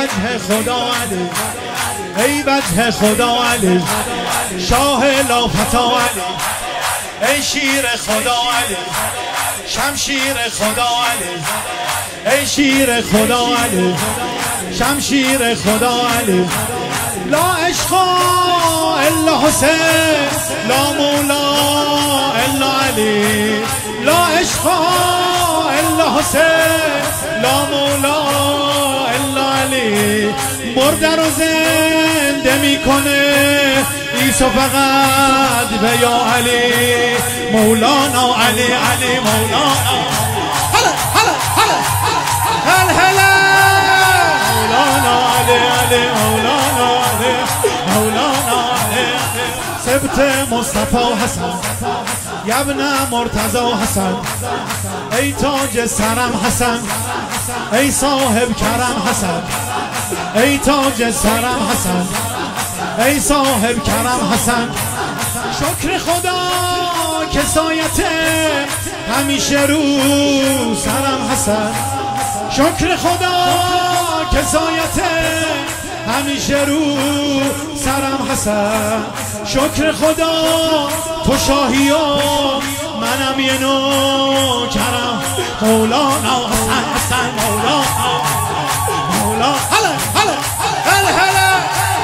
وجه خدا علی، ای وجه خدا علی، شاه لافتا علی، ای شیر خدا علی، شمشیر خدا علی، ای شیر خدا علی، شمشیر خدا علی. لا عشق الا حسین، لا مولا الا علی، لا عشق الا حسین، لا مولا الا علی. مرده رو زنده میکنه عیسی فقط به یا علی، مولانا علی علی مولانا. هلا هلا هلا هلا هلا مولانا علی علی مولانا علی مولانا علی. سبت مصطفی حسن یا ابن مرتضی حسن، ای تاج سرم حسن، ای صاحب کرم حسن، ای تاج سرم حسن، ای صاحب کرم حسن. شکر خدا که سایت همیشه رو سرم حسن، شکر خدا که سایت همیشه رو سرم حسن. شکر خدا تو شاهی و منم یه نوکرم، مولانا حسن حسن مولانا مولانا. هلا هلا هلا هلا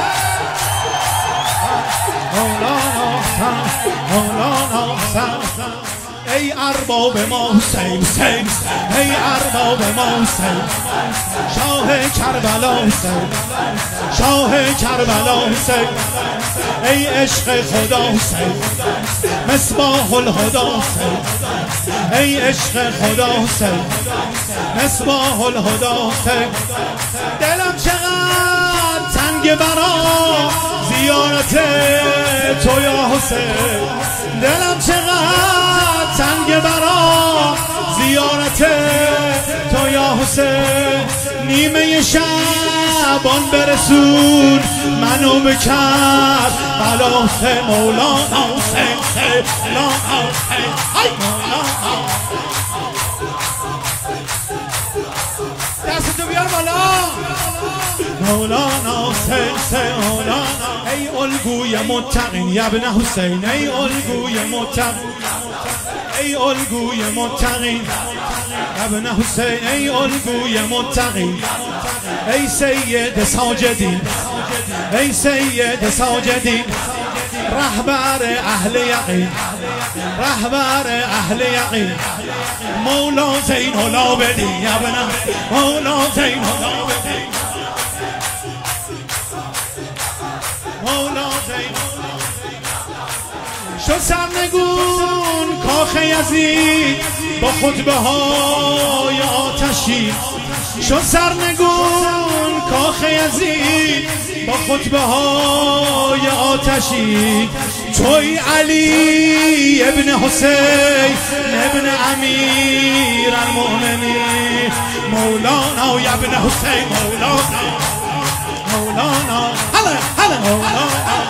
مولانا حسن مولانا حسن. ای ارباب ما حسین حسین، ای ارباب ما حسین، شاه کربلا حسین، شاه کربلا حسین. ای عشق خدا حسین، مصباح الهدی حسین، ای عشق خدا حسین، مصباح الهدی حسین. دلم چقدر تنگ برا زیارت تو یا حسین، دلم چقدر تنگ برا زیارت تو یا حسین. نیمه شعبان برسون منو بکر بلا حسین، مولانا حسین مولانا حسین ای مولانا. دستتو بیار بالا مولانا حسین مولانا. ای الگوی متقین یا ابن حسین، ای الگوی متقین، ای الگوی متقین یا ابن حسین، ای الگوی متقین، ای سید ساجدین، ای سید ساجدین. رهبر اهل یقین، رهبر اهل یقین، مولا زین العابدین یا ابن مولا زین العابدین، مولا زین. شد سرنگون کاخ یزید با خطبه های آتشی، شد سرنگون کاخ یزید با خطبه های آتشی. توی علی ابن حسین ابن امیر المؤمنین، مولانا یا ابن حسین مولانا مولانا. هلا هلا مولانا.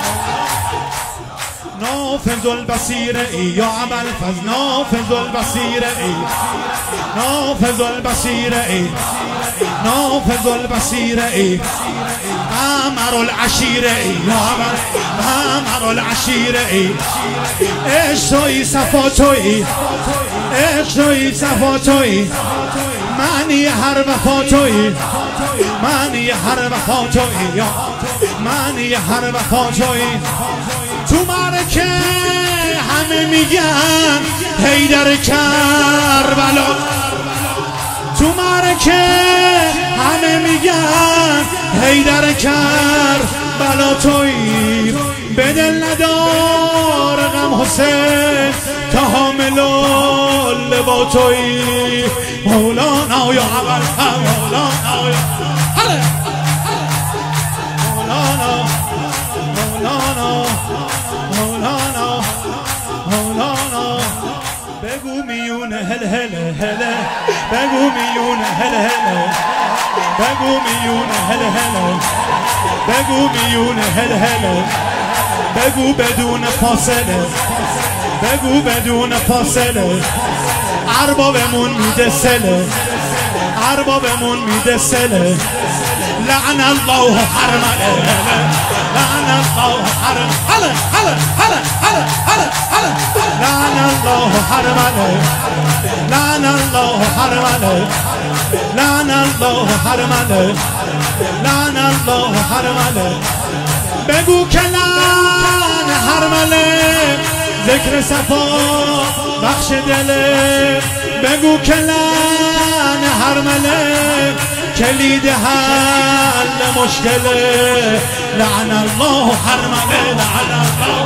نافذ البصیر ای یا ابوالفضل، نافذ البصیر ای، نافذ البصیر ای، نافذ البصیر ای. امر العشیر ای یا امر العشیر ای. عشق توی صفا توی، عشق توی صفا توی، معنی هر وفا توی، معنی هر وفا توی یا معنی هر وفا توی. تو معرکه همه میگن حیدر کربلا، تو معرکه همه میگن حیدر کربلا. توی به دل ندار غم حسین تا حامل لوا توی، مولانا یا اول مولانا یا مولانا مولانا مولانا مولانا. بگو میون هل هل هل، بگو میون هل هل، بگو میون هل هل، بگو میون هل هل، بگو بدون فاصله، بگو بدون فاصله. اربابمون میده سله، اربابمون میده سله. لعن الله حرمله لعن الله حرم هلا هلا هلا هلا هلا هلا لعن الله حرمله لعن الله حرمله لعن الله حرمله لعن الله حرمله بگو که لعن حرمله ذکر صفا بخش دله بگو که لعن حرمله کلید حل مشکله لعن الله حرمله لعن الله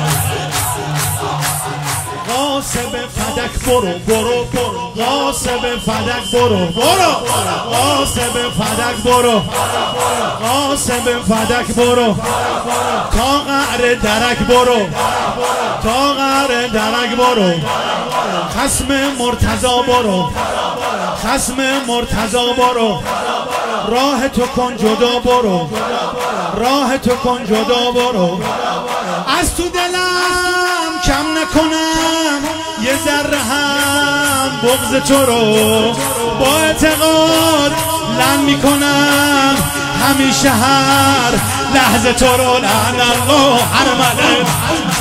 غاصب فدک برو برو برو غاصب فدک برو برو غاصب فدک برو غاصب فدک برو تا قعر درک برو تا قعر درک برو خصم مرتضی برو خصم مرتضی برو راه تو کن جدا برو راه تو کن جدا برو از تو دلم کم نکنم یه ذره هم بغض تو رو با اعتقاد لعن میکنم همیشه هر لحظه تو رو لعن الله حرمله